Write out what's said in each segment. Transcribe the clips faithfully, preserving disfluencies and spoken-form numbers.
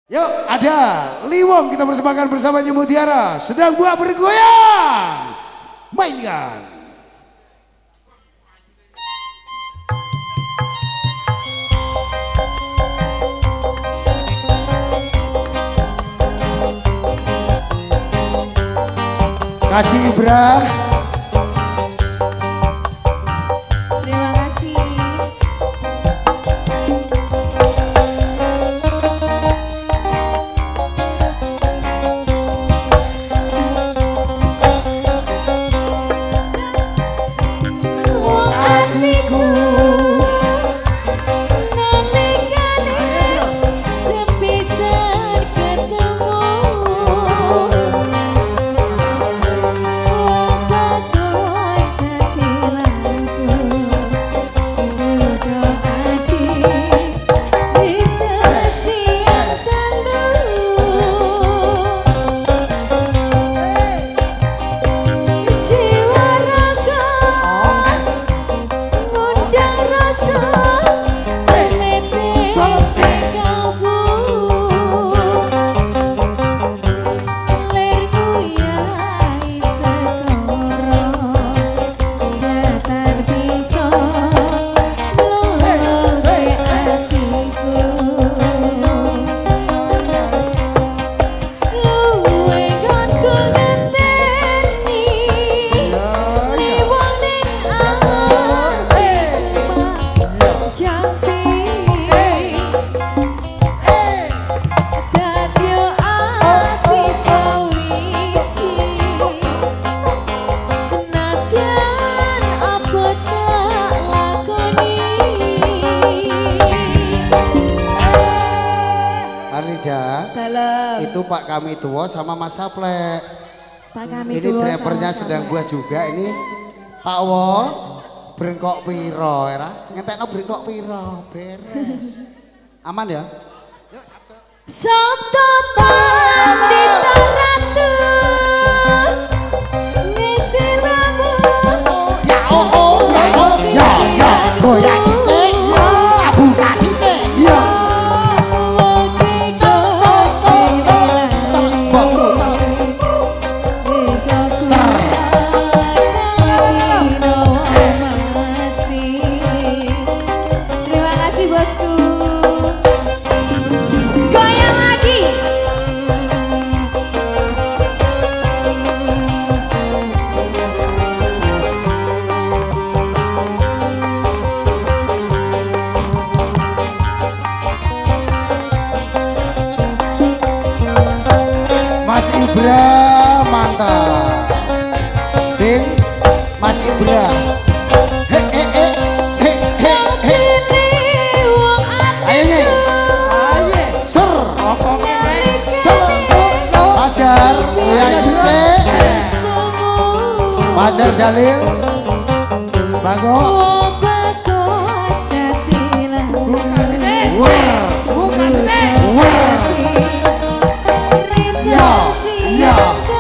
Yuk ada Liwong kita persembahkan bersama Nyi Mutiara sedang buah bergoyang. Mainkan. Kaci Ibra. Itu Pak Kami Tua sama Mas Saplek. Pak Kami ini drivernya sedang buah juga ini Pak Wo brengkok piro era ngetekno brengkok piro beres aman ya. Yuk Sabtu Sabtu Pandita Ratu ngisi ramu ya oh oh ya oh ya ya goyang sithik ya buka sithik ya. Mas Ibra mantap. Din, Mas Ibra. He he he he he he. Ayo nih. Ayo. Ser. Ser. Pajar, yang cinta. Pajar Jalil. Bango. Buka sini. Wah. Buka sini. Wah. Ya.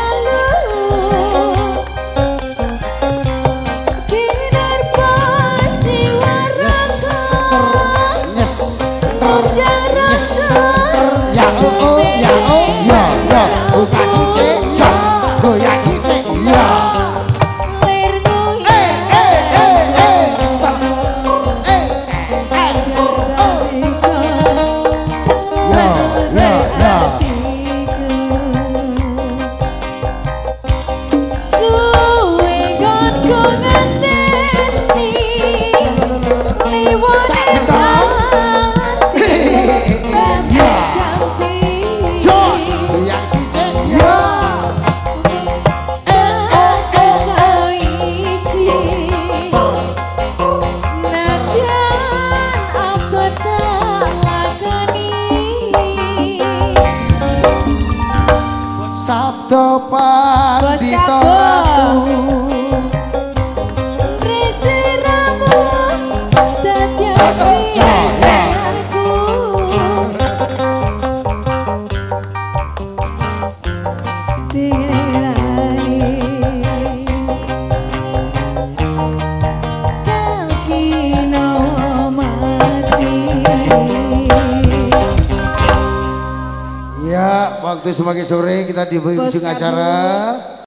Sabtu Pandita Ratu ngisi ramu dadi Ya, waktu semakin sore kita di ujung acara.